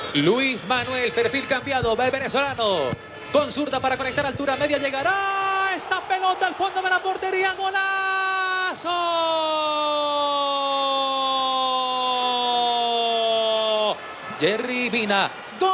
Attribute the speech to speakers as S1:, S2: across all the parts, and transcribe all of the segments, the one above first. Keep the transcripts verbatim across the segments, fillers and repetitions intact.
S1: Luis Manuel, perfil cambiado, va el venezolano. Con zurda para conectar altura media, llegará esa pelota al fondo de la portería, golazo. Jerry Mina,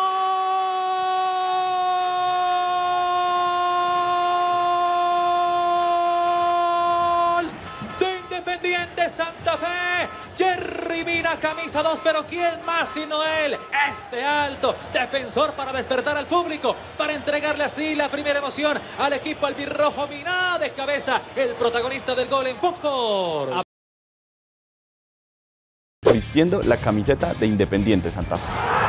S1: gol de Independiente Santa Fe. Jerry Mina, camisa dos, pero ¿quién más sino él? Este alto defensor para despertar al público, para entregarle así la primera emoción al equipo albirrojo. Mina de cabeza, el protagonista del gol en Fox Sports.
S2: Vistiendo la camiseta de Independiente Santa Fe.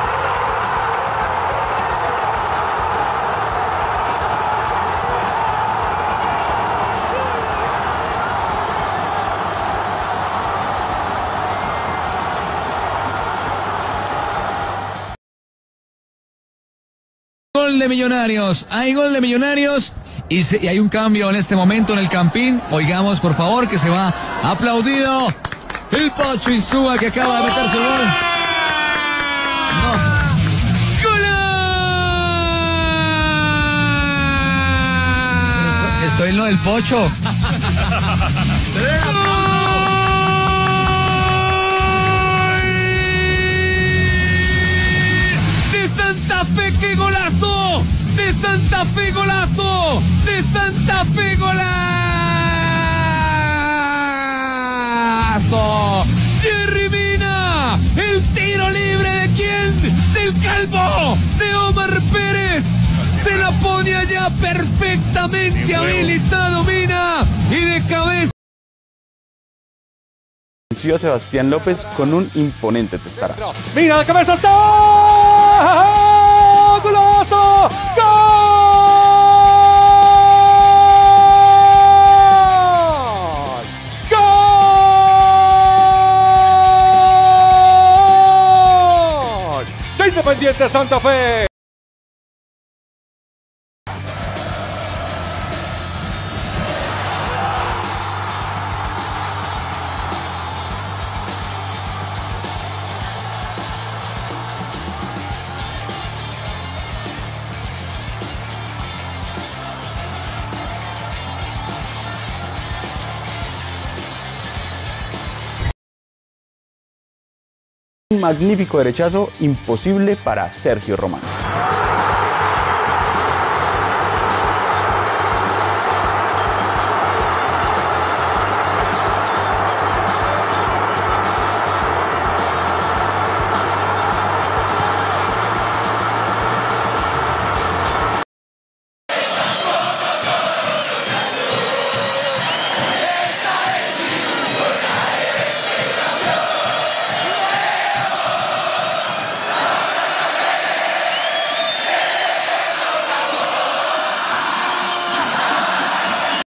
S3: Gol de Millonarios, hay gol de Millonarios y, se, y hay un cambio en este momento en el Campín. Oigamos por favor que se va aplaudido el Pocho Insúa, que acaba de meterse el gol. No. ¡Gol! Estoy en lo del Pocho.
S4: ¡Santa Fe, qué golazo! ¡De Santa Fe, golazo! ¡De Santa Fe, golazo! ¡Jerry Mina! ¡El tiro libre de quién! ¡Del Calvo! ¡De Omar Pérez! Se la pone allá perfectamente habilitado Mina y de cabeza.
S2: Ciudad Sebastián López con un imponente testarazo.
S5: Mina de cabeza, está. ¡Golazo! ¡Gol! ¡Gol! De Independiente Santa Fe.
S2: Un magnífico derechazo imposible para Sergio Román.